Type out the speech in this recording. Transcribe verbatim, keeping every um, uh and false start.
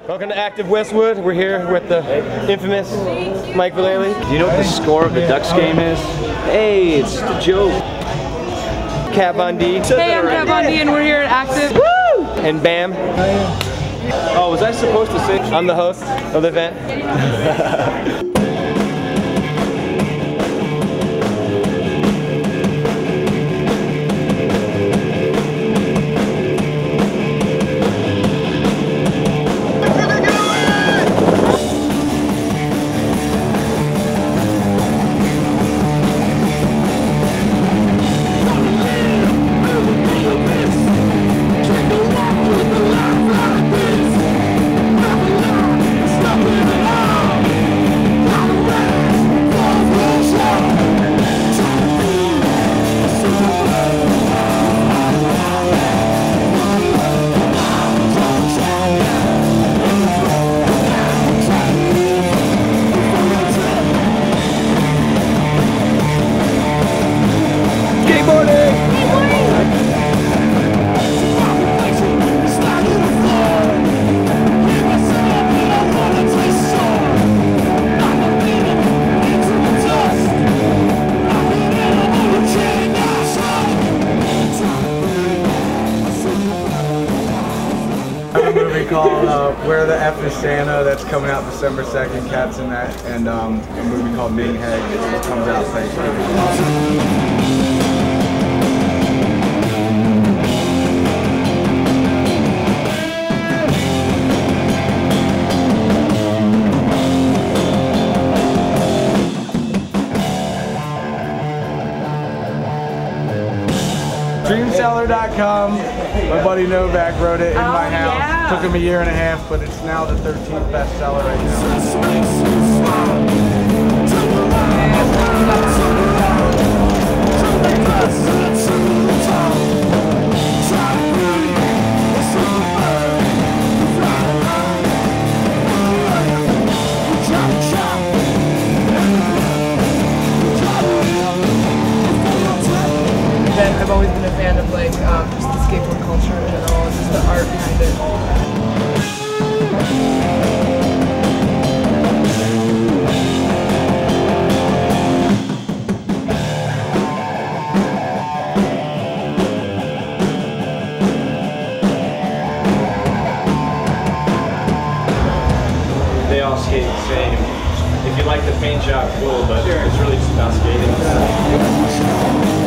Welcome to Active Westwood. We're here with the infamous Mike Vallely. Do you know what the score of the Ducks game is? Hey, it's the joke. Cat Von D. Hey, I'm Cat Von D and we're here at Active. Woo! And Bam. Oh, was I supposed to say? I'm the host of the event. A movie called uh, Where the F is Santa that's coming out December second. Cat's in that, and um, a movie called Ming Head that comes out Thanksgiving. dream seller dot com. My buddy Novak wrote it in oh, my house. Yeah. Took him a year and a half, but it's now the thirteenth bestseller right now. I've always been a fan of like um, just the skateboard culture in general, and just the art behind it. They all skate the same. If you like the paint job, cool, but it's really just about skating.